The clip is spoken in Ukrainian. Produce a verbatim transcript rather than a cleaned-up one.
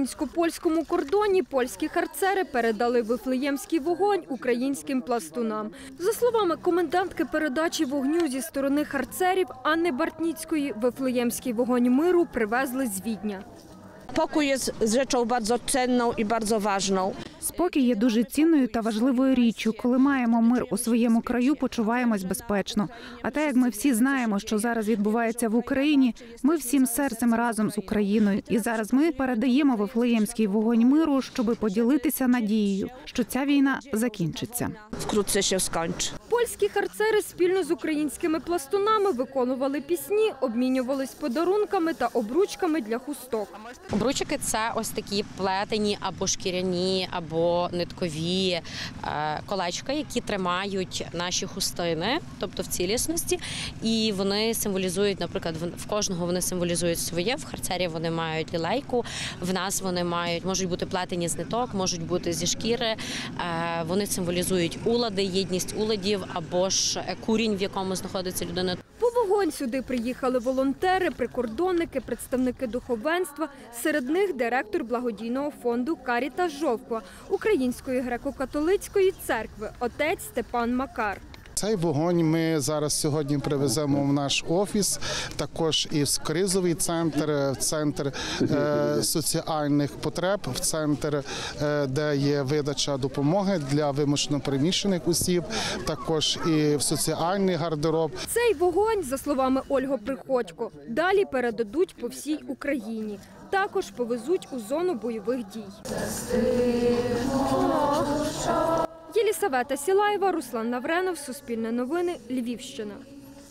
українсько-польському кордоні польські харцери передали вифлеємський вогонь українським пластунам. За словами комендантки передачі вогню зі сторони харцерів Анни Бартніцької, вифлеємський вогонь миру привезли з Відня. Pokój jest rzeczą bardzo cenną i bardzo ważną. Спокій є дуже цінною та важливою річчю. Коли маємо мир у своєму краю, почуваємось безпечно. А так, як ми всі знаємо, що зараз відбувається в Україні, ми всім серцем разом з Україною. І зараз ми передаємо вифлеємський вогонь миру, щоб поділитися надією, що ця війна закінчиться. Wkrótce się skończy. Польські харцери спільно з українськими пластунами виконували пісні, обмінювались подарунками та обручками для хусток. Обручики – це ось такі плетені або шкіряні, або ниткові е, колечка, які тримають наші хустини, тобто в цілісності. І вони символізують, наприклад, в кожного вони символізують своє. В харцерів вони мають лілейку, в нас вони мають, можуть бути плетені з ниток, можуть бути зі шкіри. Е, вони символізують улади, єдність уладів або ж курінь, в якому знаходиться людина. По вогонь сюди приїхали волонтери, прикордонники, представники духовенства. Серед них директор благодійного фонду «Карітас Жовква» Української греко-католицької церкви отець Степан Макар. Цей вогонь ми зараз сьогодні привеземо в наш офіс, також і в кризовий центр, в центр е, соціальних потреб, в центр, е, де є видача допомоги для вимушено переміщених осіб, також і в соціальний гардероб. Цей вогонь, за словами Ольги Приходько, далі передадуть по всій Україні. Також повезуть у зону бойових дій. Єлісавета Сілаєва, Руслан Навренов, Суспільне новини, Львівщина.